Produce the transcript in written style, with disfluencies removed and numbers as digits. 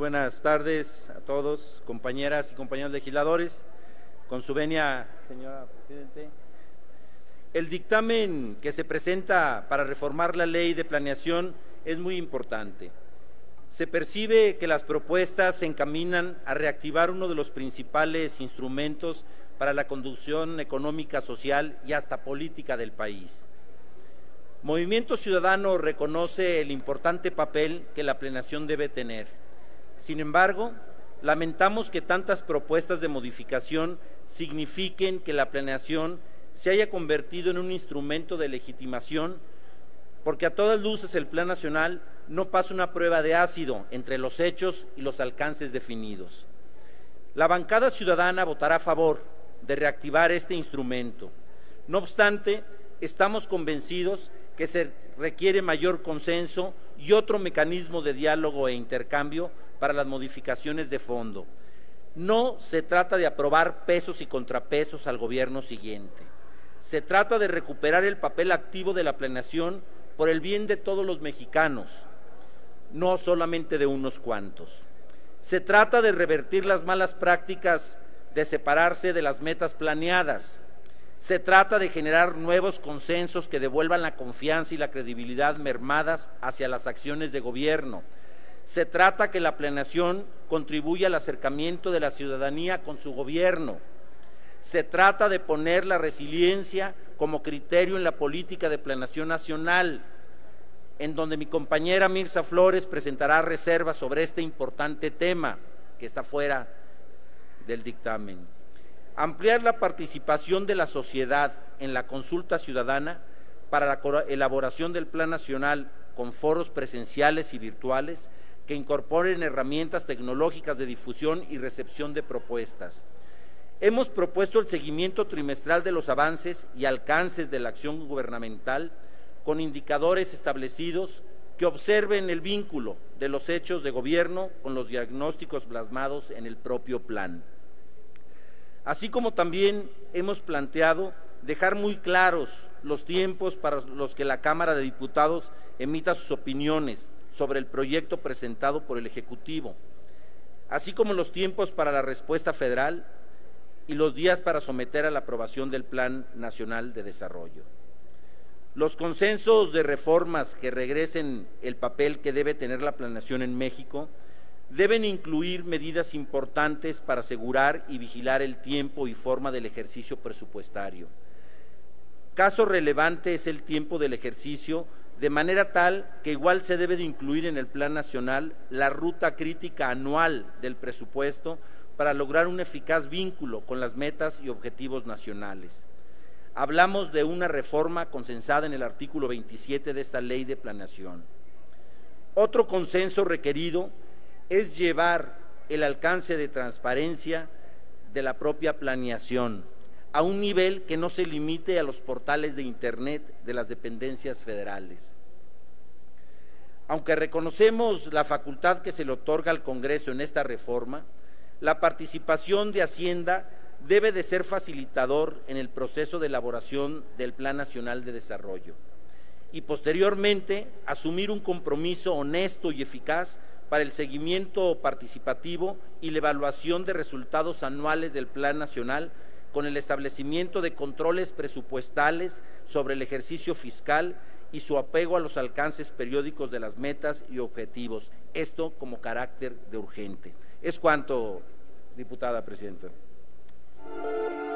buenas tardes a todos, compañeras y compañeros legisladores. Con su venia, señora Presidente. El dictamen que se presenta para reformar la Ley de Planeación es muy importante. Se percibe que las propuestas se encaminan a reactivar uno de los principales instrumentos para la conducción económica, social y hasta política del país. Movimiento Ciudadano reconoce el importante papel que la planeación debe tener. Sin embargo, lamentamos que tantas propuestas de modificación signifiquen que la planeación se haya convertido en un instrumento de legitimación, porque a todas luces el Plan Nacional no pasa una prueba de ácido entre los hechos y los alcances definidos. La bancada ciudadana votará a favor de reactivar este instrumento. No obstante, estamos convencidos que se requiere mayor consenso y otro mecanismo de diálogo e intercambio para las modificaciones de fondo. No se trata de aprobar pesos y contrapesos al gobierno siguiente. Se trata de recuperar el papel activo de la planeación por el bien de todos los mexicanos, no solamente de unos cuantos. Se trata de revertir las malas prácticas de separarse de las metas planeadas. Se trata de generar nuevos consensos que devuelvan la confianza y la credibilidad mermadas hacia las acciones de gobierno. Se trata que la planeación contribuya al acercamiento de la ciudadanía con su gobierno. Se trata de poner la resiliencia como criterio en la política de planeación nacional, en donde mi compañera Mirza Flores presentará reservas sobre este importante tema que está fuera del dictamen. Ampliar la participación de la sociedad en la consulta ciudadana para la elaboración del Plan Nacional con foros presenciales y virtuales que incorporen herramientas tecnológicas de difusión y recepción de propuestas. Hemos propuesto el seguimiento trimestral de los avances y alcances de la acción gubernamental con indicadores establecidos que observen el vínculo de los hechos de gobierno con los diagnósticos plasmados en el propio plan. Así como también hemos planteado dejar muy claros los tiempos para los que la Cámara de Diputados emita sus opiniones sobre el proyecto presentado por el Ejecutivo, así como los tiempos para la respuesta federal y los días para someter a la aprobación del Plan Nacional de Desarrollo. Los consensos de reformas que regresen el papel que debe tener la planeación en México deben incluir medidas importantes para asegurar y vigilar el tiempo y forma del ejercicio presupuestario. Caso relevante es el tiempo del ejercicio, de manera tal que igual se debe de incluir en el Plan Nacional la ruta crítica anual del presupuesto para lograr un eficaz vínculo con las metas y objetivos nacionales. Hablamos de una reforma consensada en el artículo 27 de esta Ley de Planeación. Otro consenso requerido es llevar el alcance de transparencia de la propia planeación a un nivel que no se limite a los portales de Internet de las dependencias federales. Aunque reconocemos la facultad que se le otorga al Congreso en esta reforma, la participación de Hacienda debe de ser facilitador en el proceso de elaboración del Plan Nacional de Desarrollo y posteriormente asumir un compromiso honesto y eficaz para el seguimiento participativo y la evaluación de resultados anuales del Plan Nacional con el establecimiento de controles presupuestales sobre el ejercicio fiscal y su apego a los alcances periódicos de las metas y objetivos, esto como carácter de urgente. Es cuanto, diputada presidenta.